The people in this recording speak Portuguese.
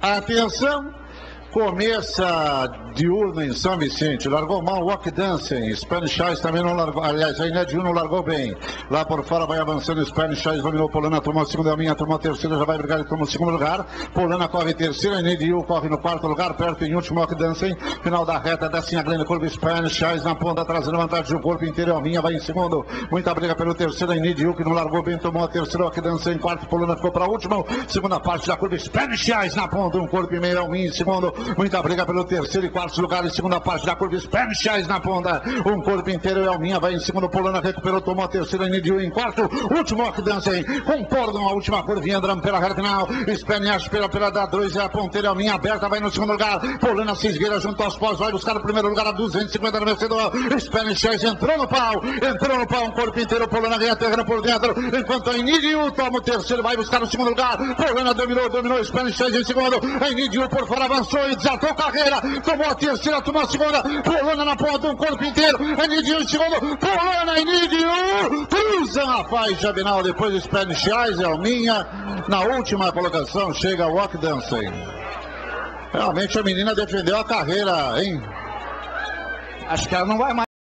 Atenção, começa diurno em São Vicente, largou mal o Walk Dancing, Spanish Eyes também não largou, aliás, a Iné diurno largou bem, lá por fora vai avançando, Spanish Eyes dominou, Polana tomou a segunda, a minha tomou a terceira, já vai brigar e toma o segundo lugar, Polana corre terceira, Iné diurno corre no quarto lugar, perto em último Walk Dancing, final da reta, desce a grande curva, Spanish Eyes na ponta, trazendo vantagem do corpo inteiro, a minha vai em segundo, muita briga pelo terceiro, Iné diurno que não largou bem, tomou a terceira, Walk Dancing em quarto, Polana ficou para a última, segunda parte da curva, Spanish Eyes na ponta, um corpo e meio, a minha em segundo, muita briga pelo terceiro e quarto lugar, em segunda parte da curva, Spanish Eyes na ponta, um corpo inteiro, Elminha vai em segundo, Polana recuperou, tomou a terceira, Nidio em quarto, último Walk Dancing, concordam a última curvinha, entrando pela reta final, Spanish pela da 2 é a ponteira, Elminha aberta, vai no segundo lugar, Polana se esgueira junto aos pós, vai buscar o primeiro lugar a 250 no vencedor, Spanish Eyes entrou no pau, um corpo inteiro, Polana ganha terreno por dentro, enquanto a Nidio toma o terceiro, vai buscar o segundo lugar, Polana dominou, Spanish Eyes em segundo, a Nidio por fora avançou e desatou carreira, tomou a terceira, tomou a segunda, Polana na ponta, um corpo inteiro, Enidio em segundo, Polana, Enidio, cruzam a faixa final, depois Spanish Eyes, Elminha, na última colocação, chega Walk Dancing. Realmente a menina defendeu a carreira, hein? Acho que ela não vai mais.